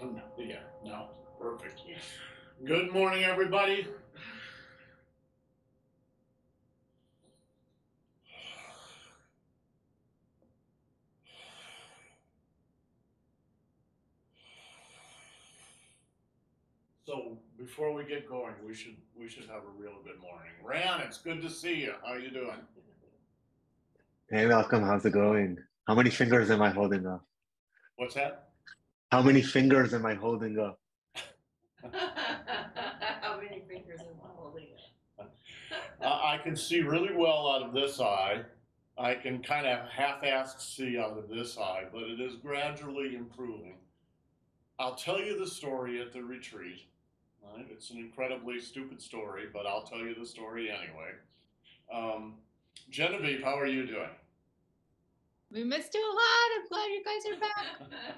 Yeah, no, perfect. Good morning, everybody. So before we get going, we should have a real good morning. Ran, it's good to see you. How you doing? Hey Malcolm, how's it going? How many fingers am I holding up? What's that? How many fingers am I holding up? How many fingers am I holding up? I can see really well out of this eye. I can kind of half-assed see out of this eye, but it is gradually improving. I'll tell you the story at the retreat. Right? It's an incredibly stupid story, but I'll tell you the story anyway. Um, Genevieve, how are you doing? We missed you a lot. I'm glad you guys are back.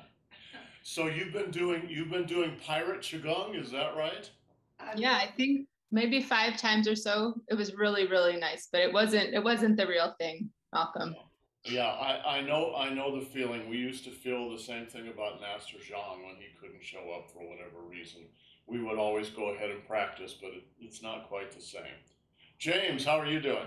So you've been doing pirate qigong, is that right? Yeah, I think maybe 5 times or so. It was really, really nice, but it wasn't the real thing, Malcolm. Yeah, I know the feeling. We used to feel the same thing about Master Zhang when he couldn't show up for whatever reason. We would always go ahead and practice, but it's not quite the same. James, how are you doing?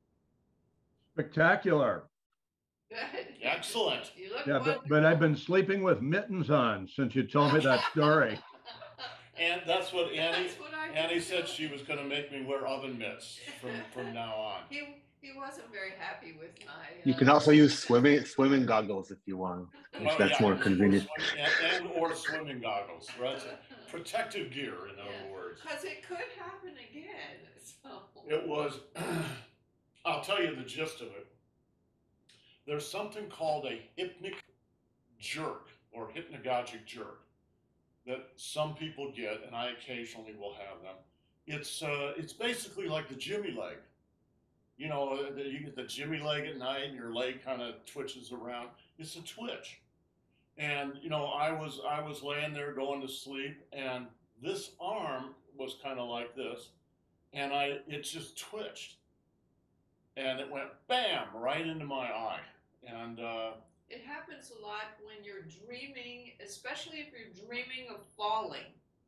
Spectacular. Good. Excellent. You look Yeah, wonderful. but I've been sleeping with mittens on since you told me that story. And that's what Annie That's what I Annie did said too. she was going to make me wear oven mitts from now on. He wasn't very happy with my. You can also use swimming goggles if you want, if Oh that's yeah, more convenient. or swimming goggles, right? Protective gear, in other words. Because it could happen again. So. It was. I'll tell you the gist of it. There's something called a hypnic jerk or hypnagogic jerk that some people get, and I occasionally will have them. It's basically like the Jimmy leg. You know, you get the Jimmy leg at night, and your leg kind of twitches around. It's a twitch, and I was laying there going to sleep, and this arm was kind of like this, and it just twitched, and it went bam right into my eye, and It happens a lot when you're dreaming, especially if you're dreaming of falling.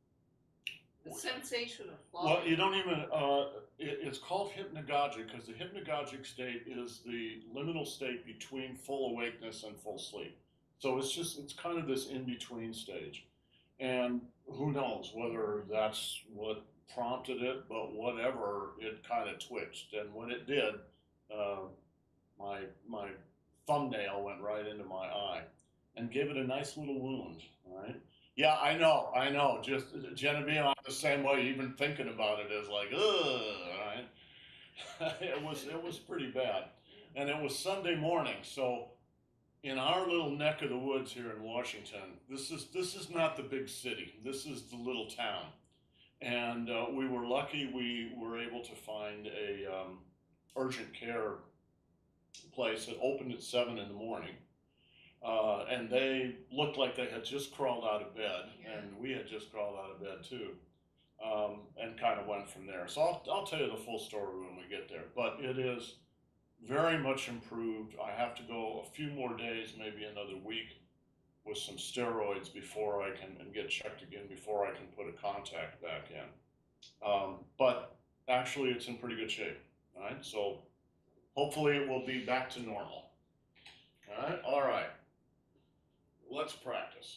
The sensation of falling. well, you don't even. It's called hypnagogic because the hypnagogic state is the liminal state between full awakeness and full sleep. So it's kind of this in between stage, and who knows whether that's what prompted it, but whatever, it kind of twitched, and when it did, uh, my thumbnail went right into my eye and gave it a nice little wound. Right? Yeah, I know. Just Genevieve, I'm the same way. Even thinking about it is like, ugh. Right? It was pretty bad, and it was Sunday morning. So in our little neck of the woods here in Washington, this is not the big city. This is the little town, and we were lucky. We were able to find a urgent care place that opened at 7 in the morning, and they looked like they had just crawled out of bed, and we had just crawled out of bed too, and kind of went from there. So I'll tell you the full story when we get there, but it is very much improved. I have to go a few more days, maybe another week, with some steroids before I can and get checked again before I can put a contact back in. But actually, it's in pretty good shape. All right, so hopefully it will be back to normal. All right. Let's practice.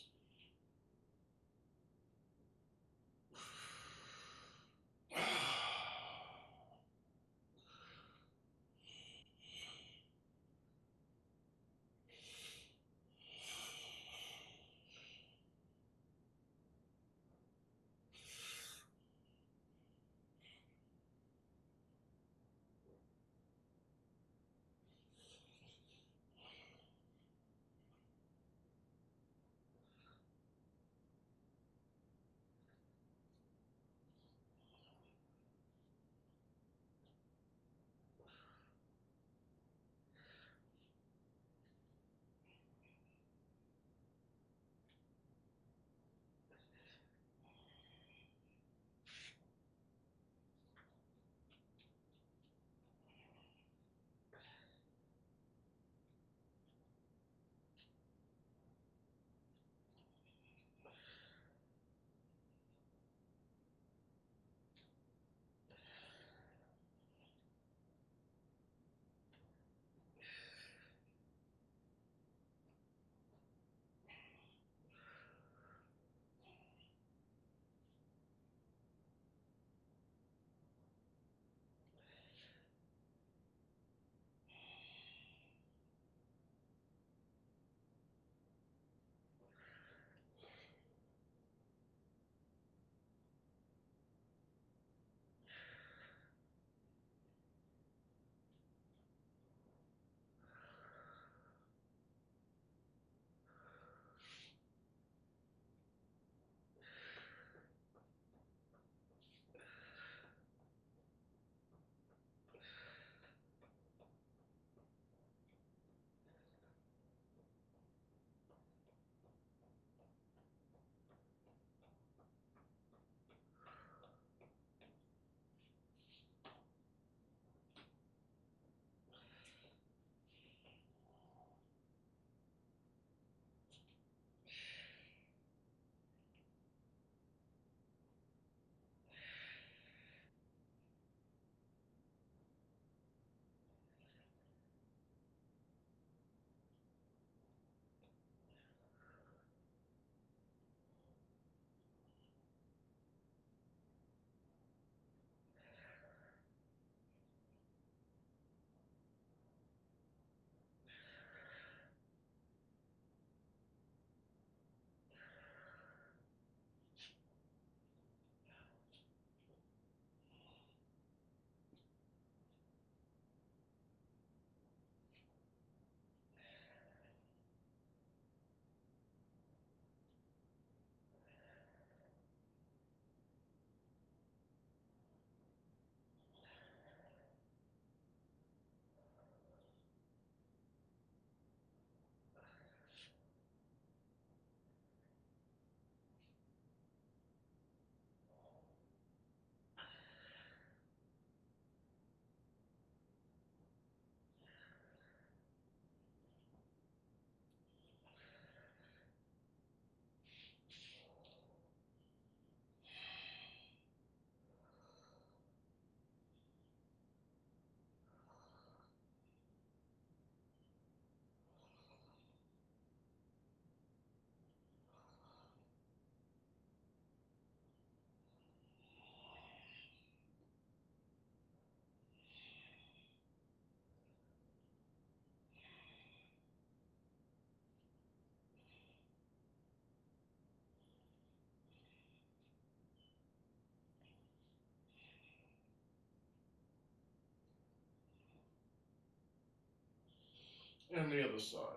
And the other side.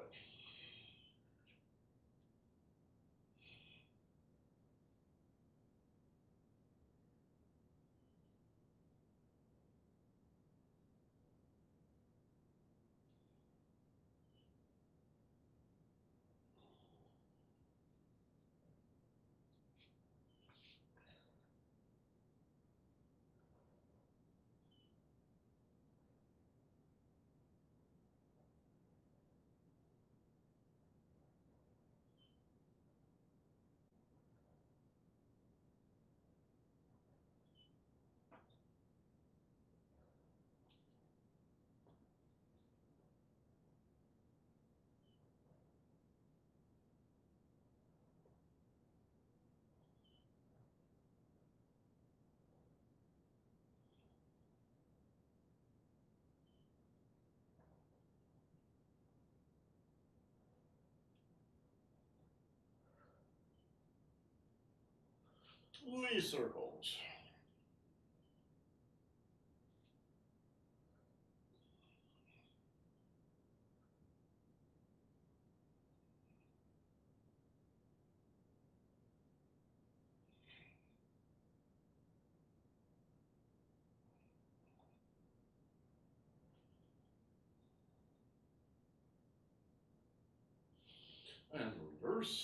Lee circles. And reverse.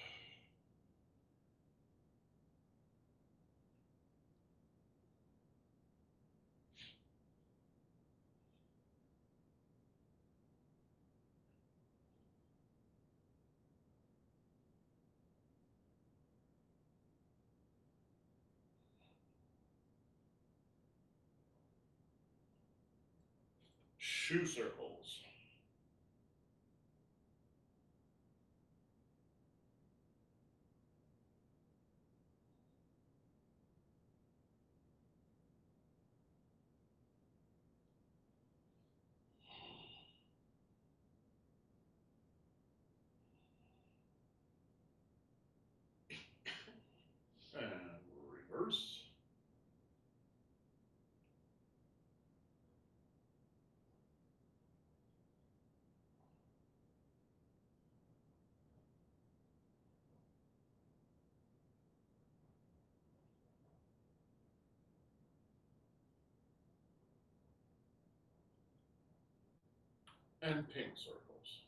Shoe circles. And reverse. And pink circles.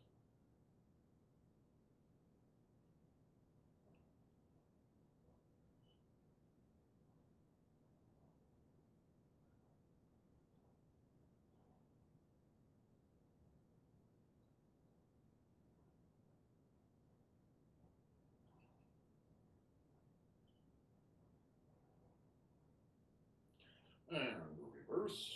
And reverse.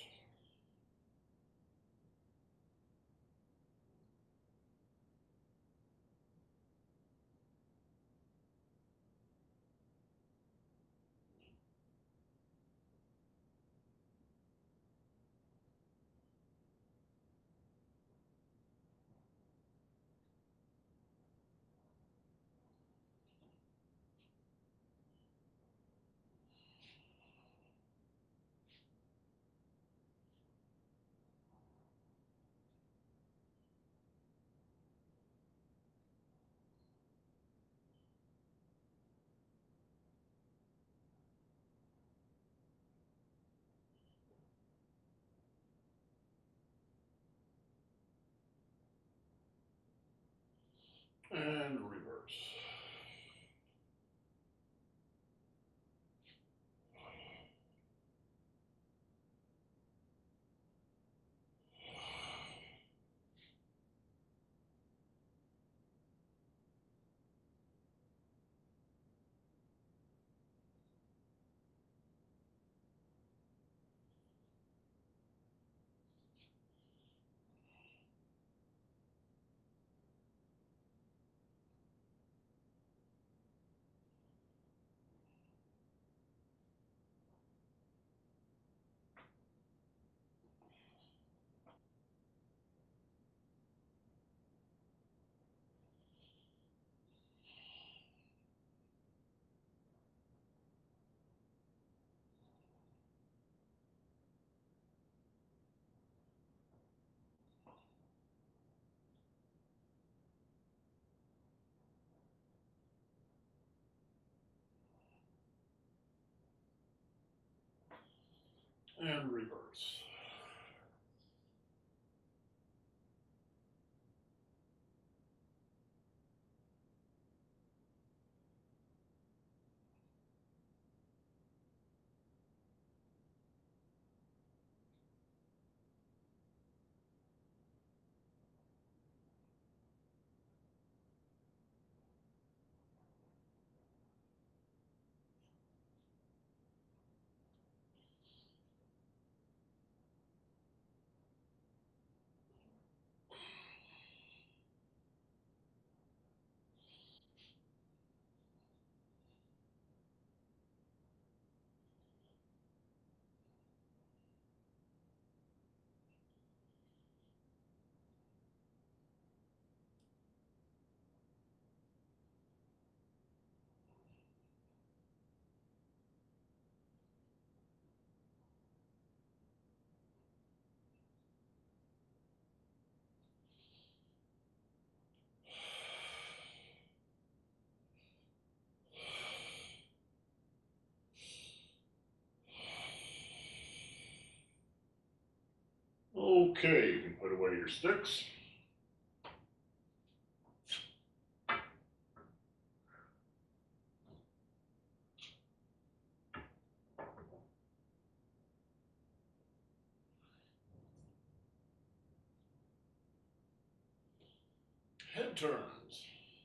And reverse. Okay, you can put away your sticks. Head turns.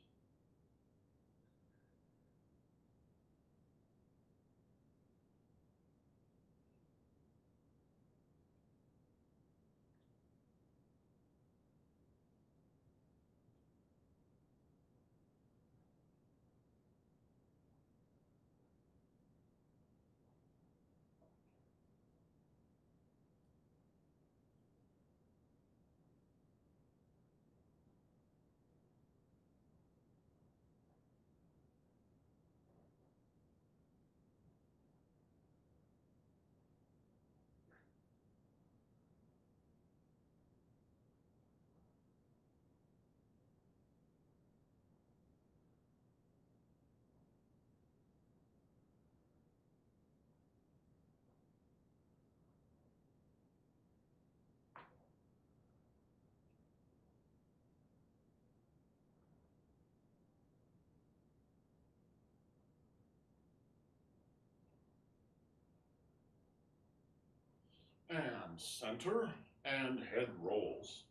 And center, and head rolls.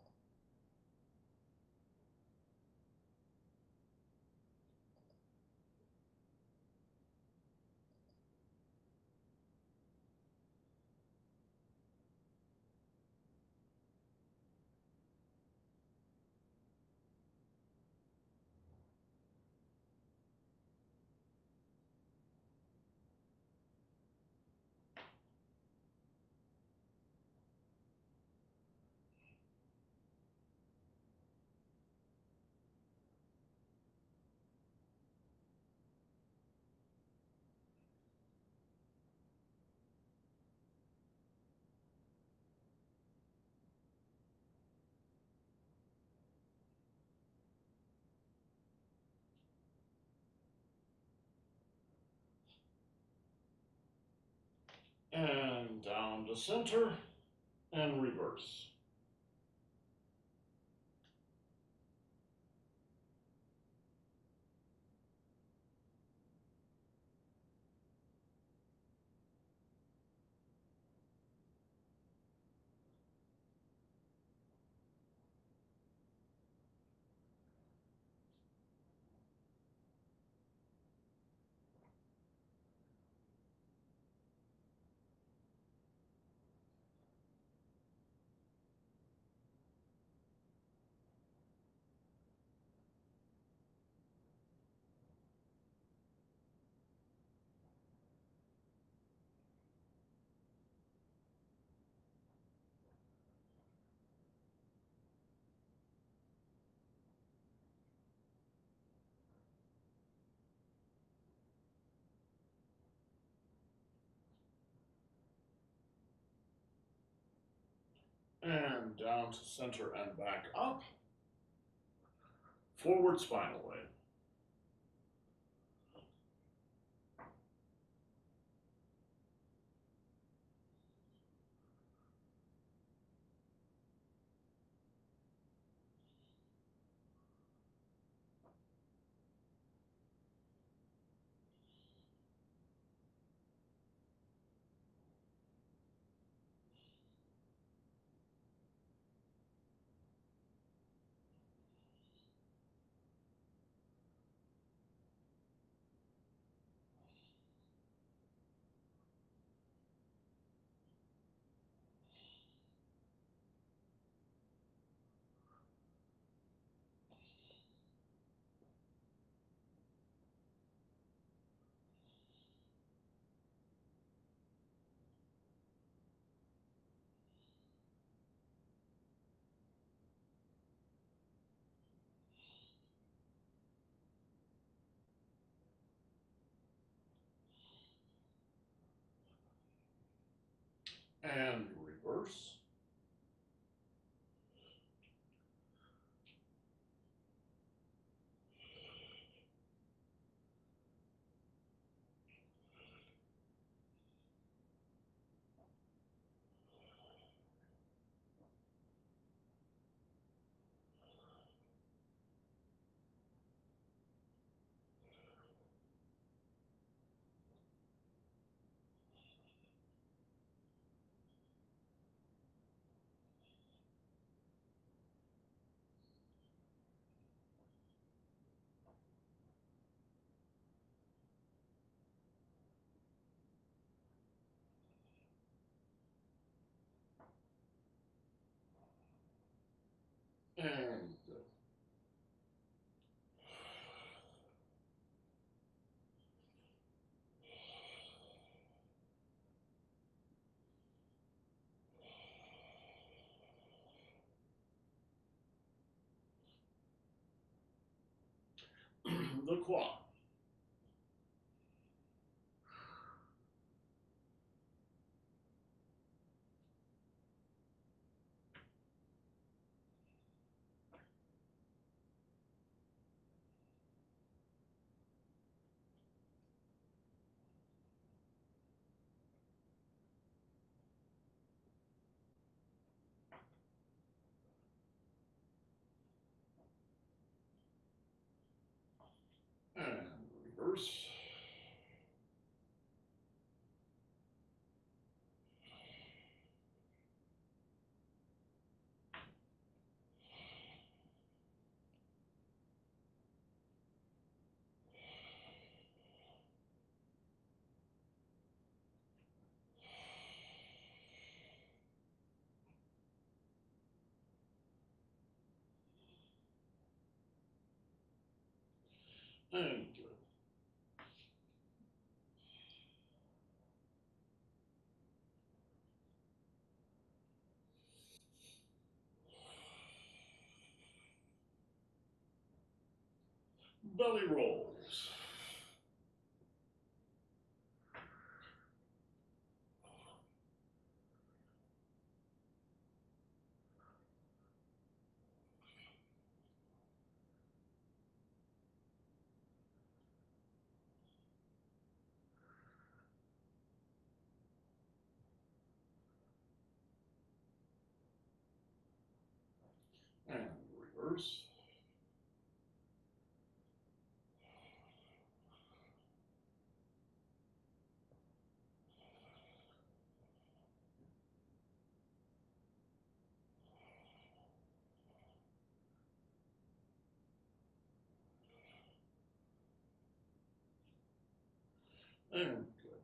And down to center, and reverse. And down to center and back up. Forward spinal wave. And reverse. And the quad. And reverse. And good. Belly rolls. And reverse. And good.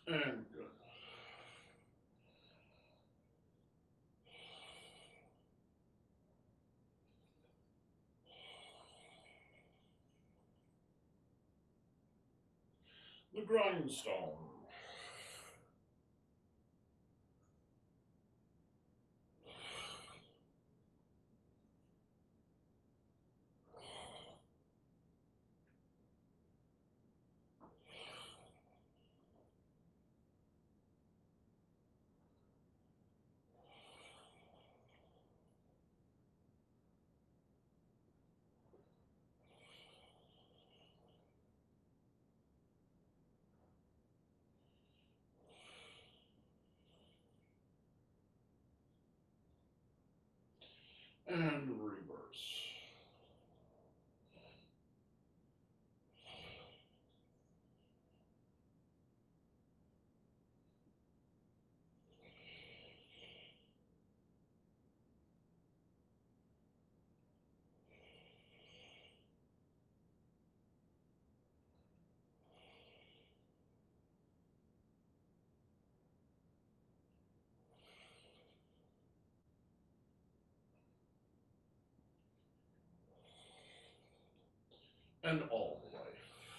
And good. The grindstone. And reverse. And all the way.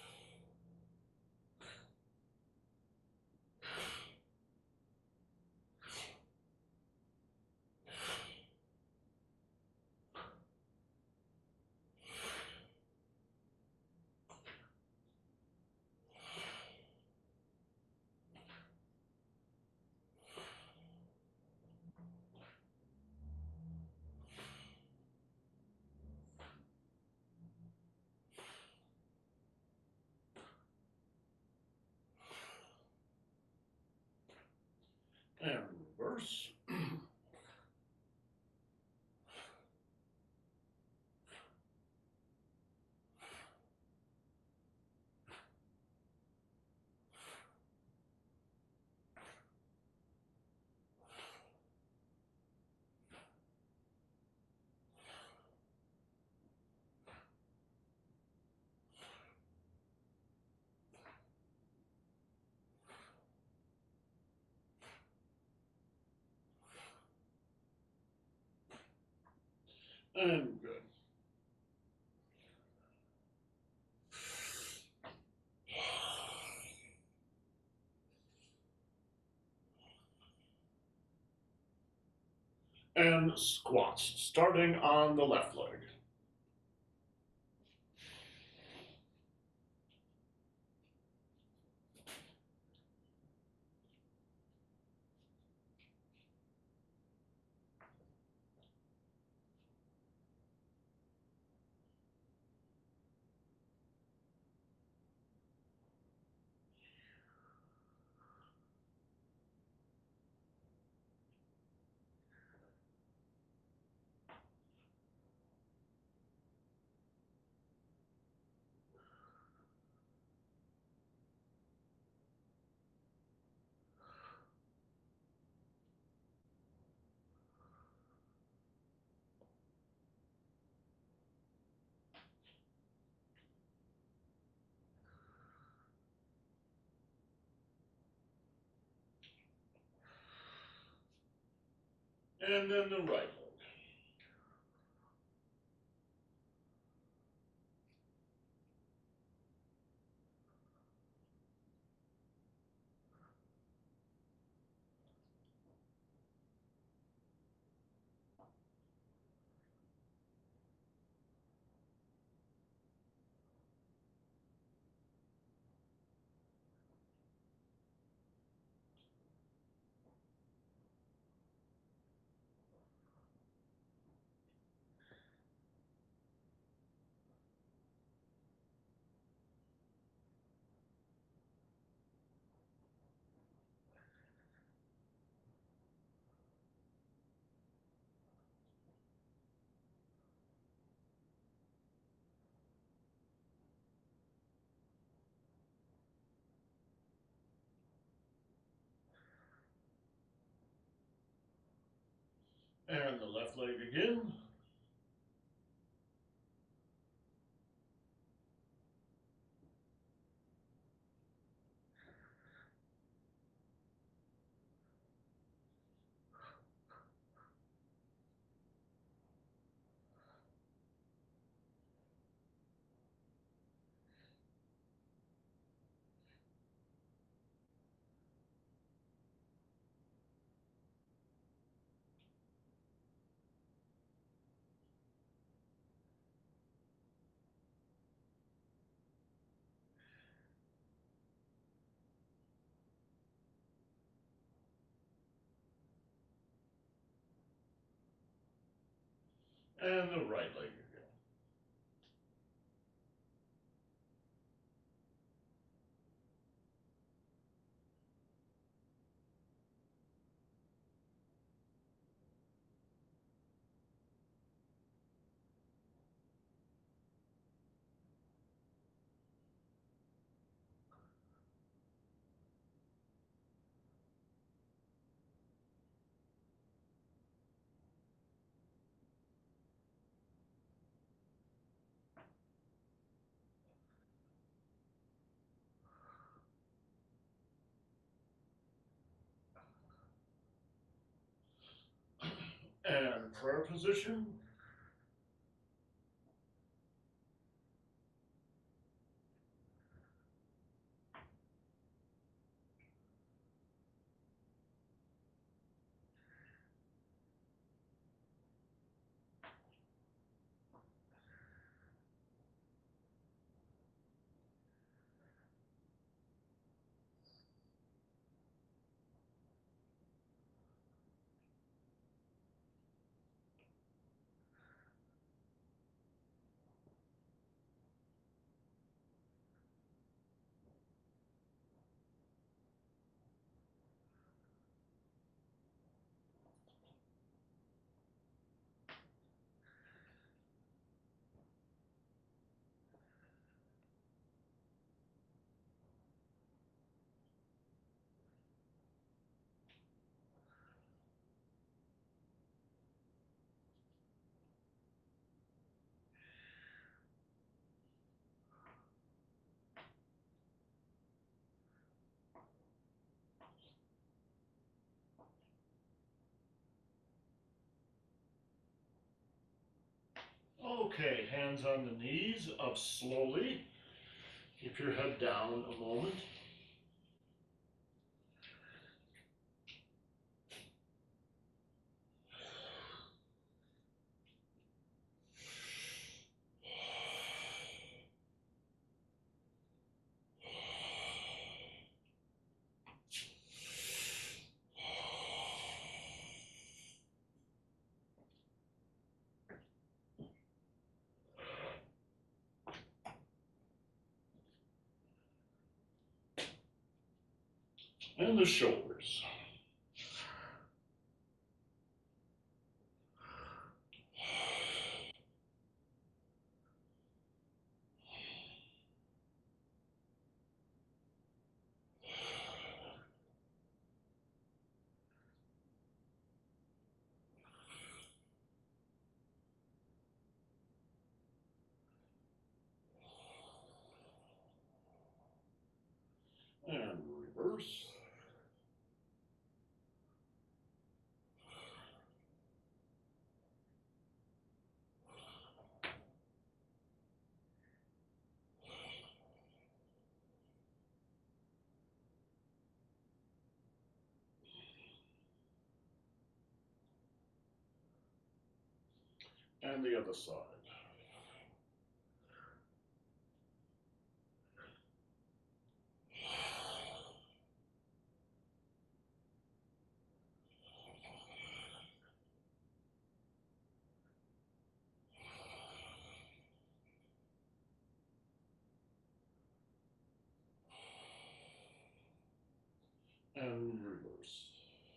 And reverse. And good. And squats, starting on the left leg. And then the right leg. And the left leg again. And the right leg again. And prayer position. Okay, hands on the knees, up slowly. Keep your head down a moment. And the shoulders. And reverse. And the other side. And reverse.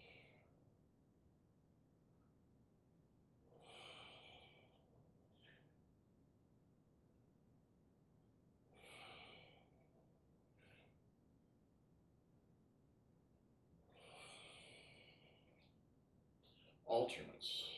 Alternates.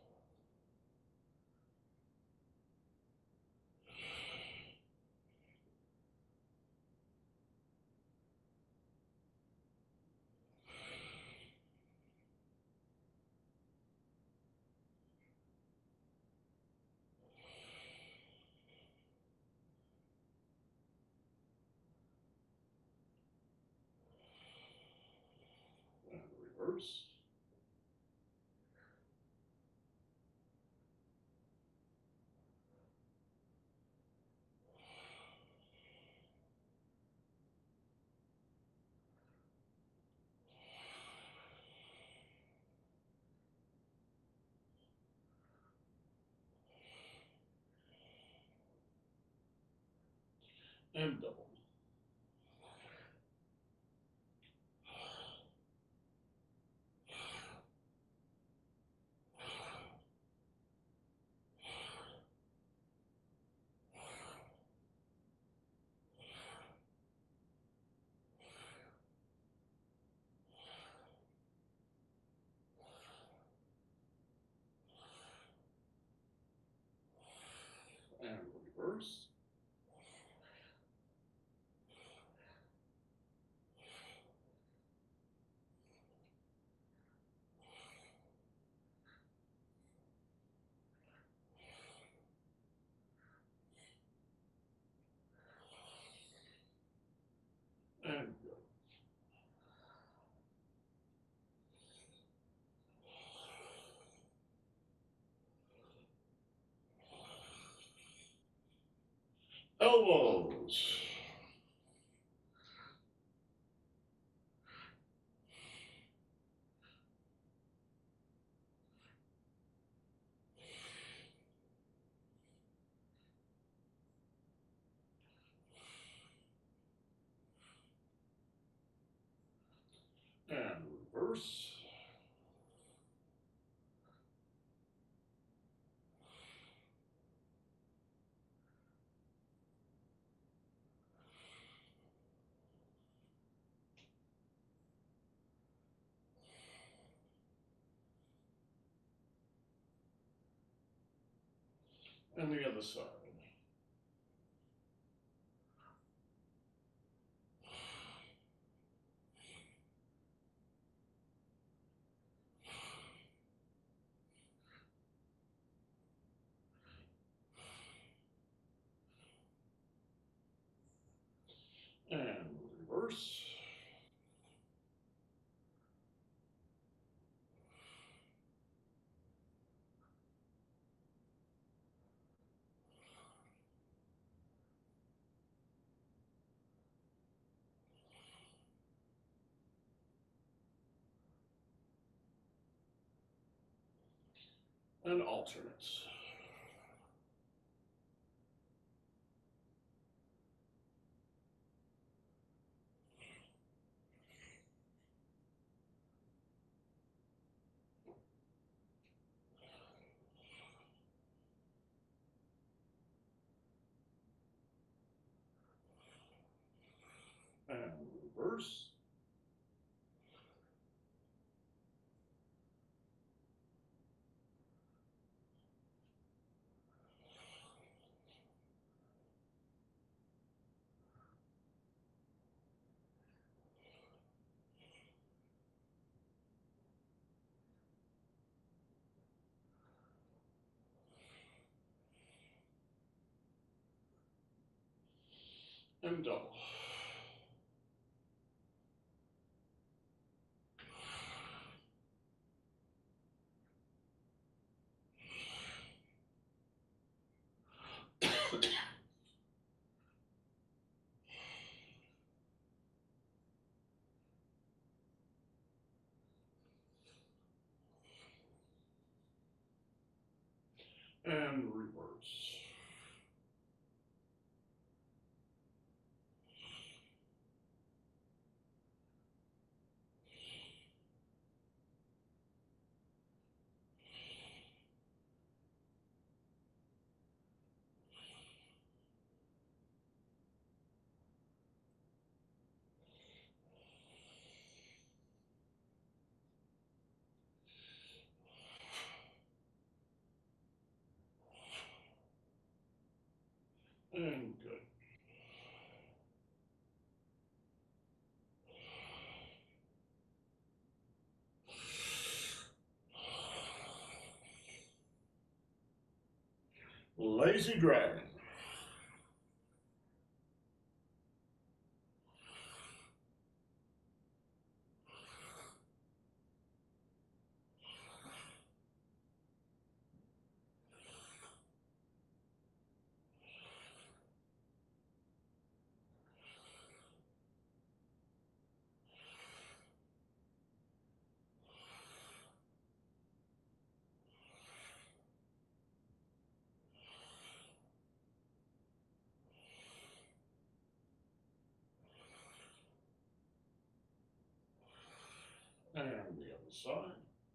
And reverse. and double. And reverse. And go. Elbows. And reverse. And the other side. And reverse. And alternates. And reverse. And double. And reverse. And good. Lazy dragon. other side.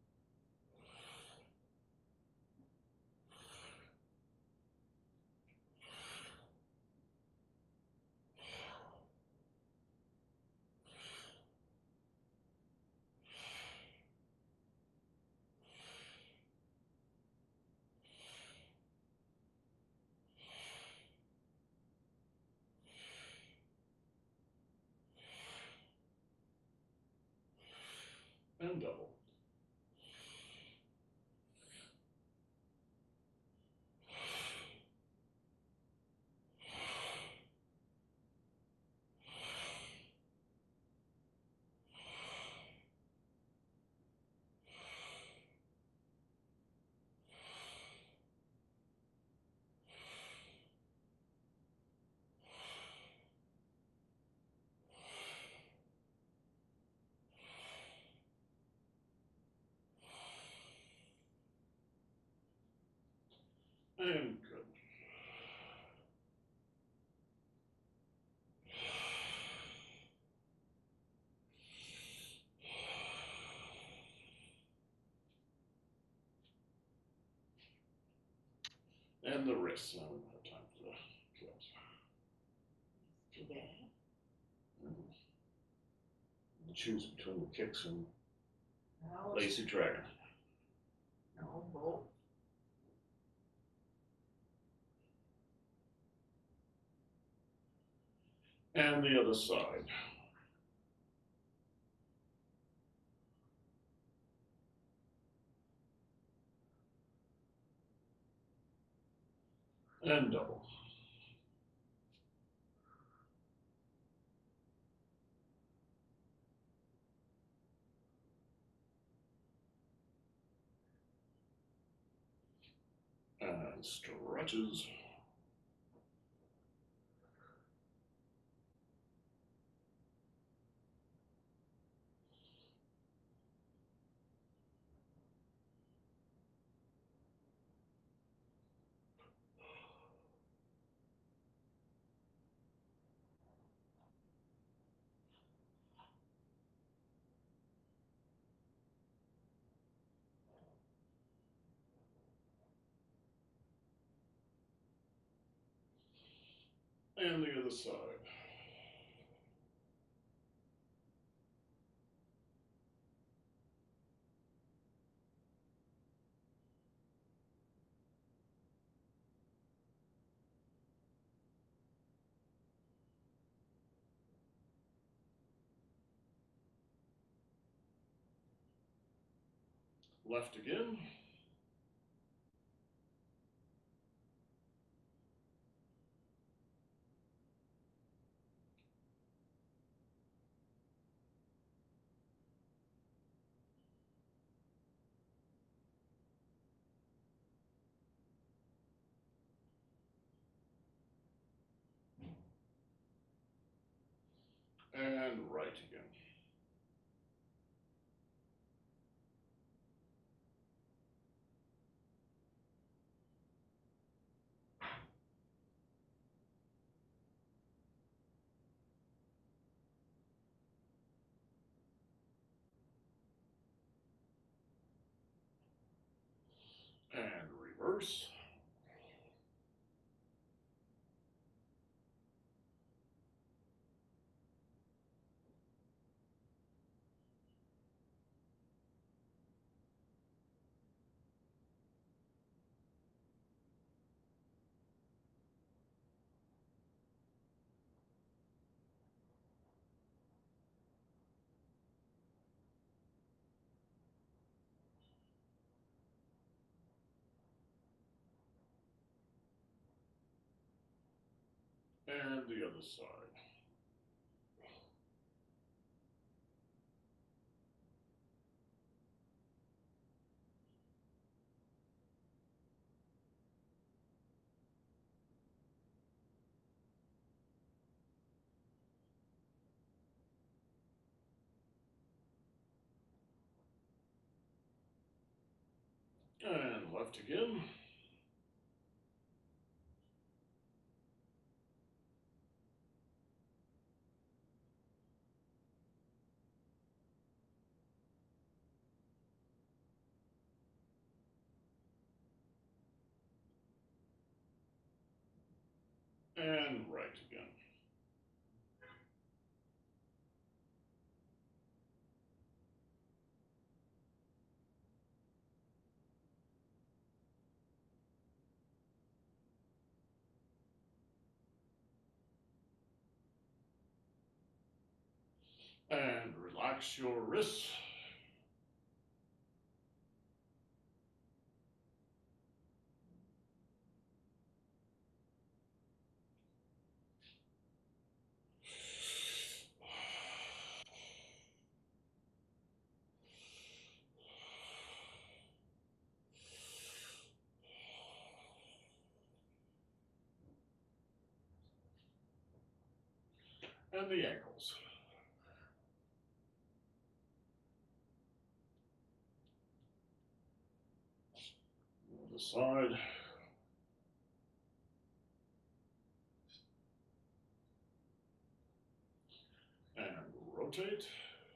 And double. And good. And the wrists. Now we don't have time for the kicks. Too bad. Choose between the kicks and No, lazy dragon. no, both. And the other side. And double. And stretches. And the other side. Left again. And right again. And reverse. And the other side. And left again. And right again. And relax your wrists. And the ankles. The side. And rotate.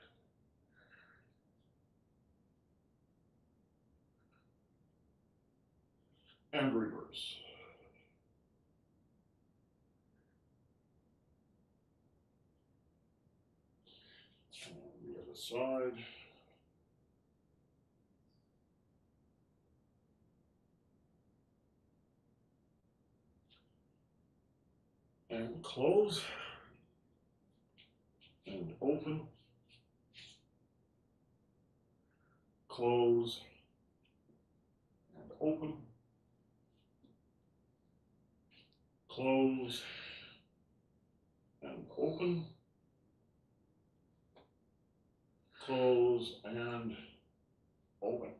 And reverse. And the other side. And close. And open. Close. And open. Close. And open. Close and open.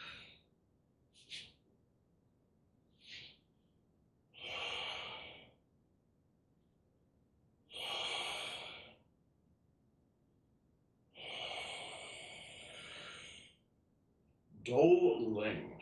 Doling.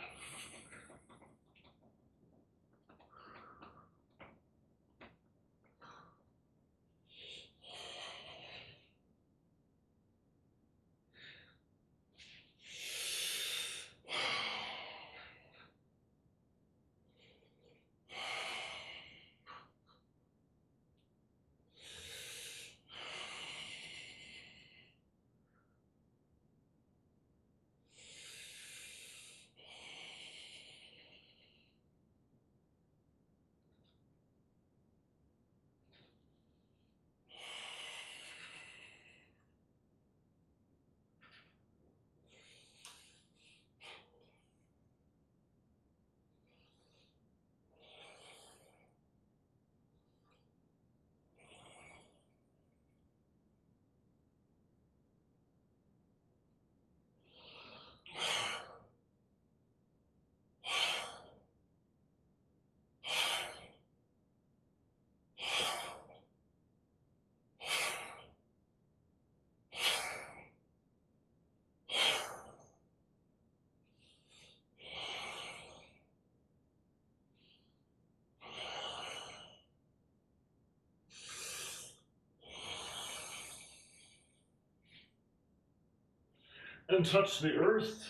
And touch the earth.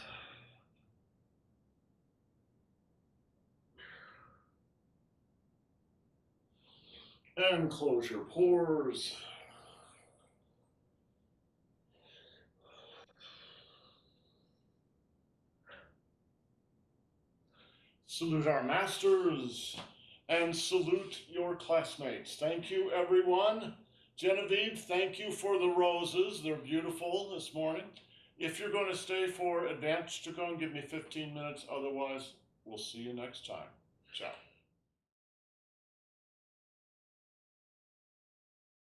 And close your pores. Salute our masters and salute your classmates. Thank you, everyone. Genevieve, thank you for the roses. They're beautiful this morning. If you're going to stay for advanced Qigong, give me 15 minutes. Otherwise, we'll see you next time. Ciao.